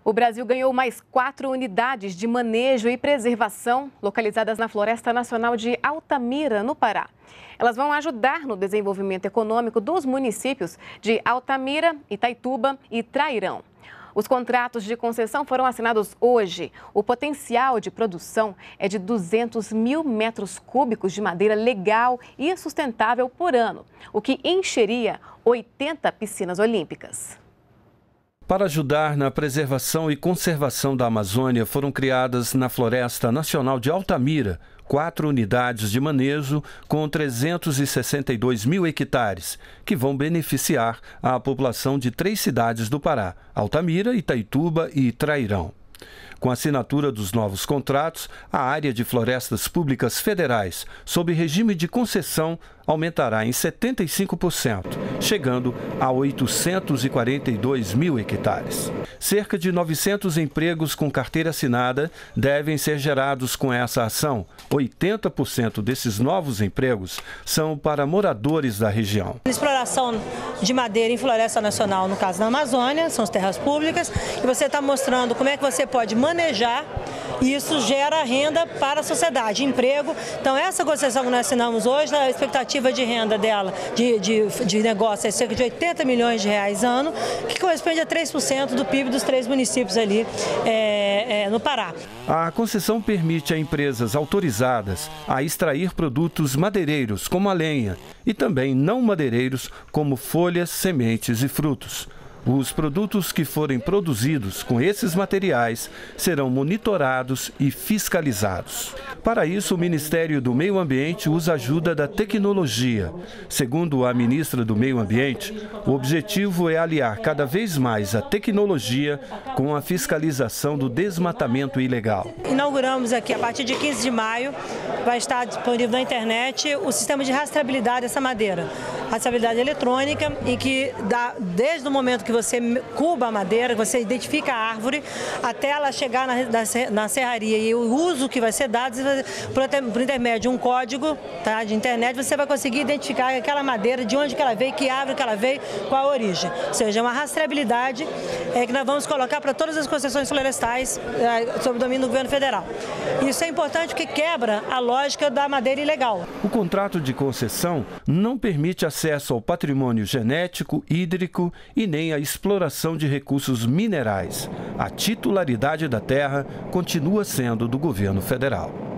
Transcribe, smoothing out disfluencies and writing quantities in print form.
O Brasil ganhou mais 4 unidades de manejo e preservação localizadas na Floresta Nacional de Altamira, no Pará. Elas vão ajudar no desenvolvimento econômico dos municípios de Altamira, Itaituba e Trairão. Os contratos de concessão foram assinados hoje. O potencial de produção é de 200 mil metros cúbicos de madeira legal e sustentável por ano, o que encheria 80 piscinas olímpicas. Para ajudar na preservação e conservação da Amazônia, foram criadas na Floresta Nacional de Altamira 4 unidades de manejo com 362 mil hectares, que vão beneficiar a população de 3 cidades do Pará: Altamira, Itaituba e Trairão. Com a assinatura dos novos contratos, a área de florestas públicas federais, sob regime de concessão, aumentará em 75%, chegando a 842 mil hectares. Cerca de 900 empregos com carteira assinada devem ser gerados com essa ação. 80% desses novos empregos são para moradores da região. Exploração de madeira em floresta nacional, no caso da Amazônia, são as terras públicas, e você está mostrando como é que você pode manejar, e isso gera renda para a sociedade, emprego. Então essa concessão que nós assinamos hoje, a expectativa de renda dela, de negócio, é cerca de 80 milhões de reais ano, que corresponde a 3% do PIB dos 3 municípios ali no Pará. A concessão permite a empresas autorizadas a extrair produtos madeireiros, como a lenha, e também não madeireiros, como folhas, sementes e frutos. Os produtos que forem produzidos com esses materiais serão monitorados e fiscalizados. Para isso, o Ministério do Meio Ambiente usa a ajuda da tecnologia. Segundo a ministra do Meio Ambiente, o objetivo é aliar cada vez mais a tecnologia com a fiscalização do desmatamento ilegal. Inauguramos aqui, a partir de 15 de maio, vai estar disponível na internet o sistema de rastreabilidade dessa madeira. Rastreabilidade eletrônica, em que desde o momento que você cuba a madeira, você identifica a árvore, até ela chegar na serraria, e o uso que vai ser dado, por intermédio de um código, tá, de internet, você vai conseguir identificar aquela madeira, de onde que ela veio, que árvore que ela veio, qual a origem. Ou seja, uma rastreabilidade que nós vamos colocar para todas as concessões florestais sob o domínio do governo federal. Isso é importante porque quebra a lógica da madeira ilegal. O contrato de concessão não permite acesso ao patrimônio genético, hídrico e nem a exploração de recursos minerais. A titularidade da terra continua sendo do governo federal.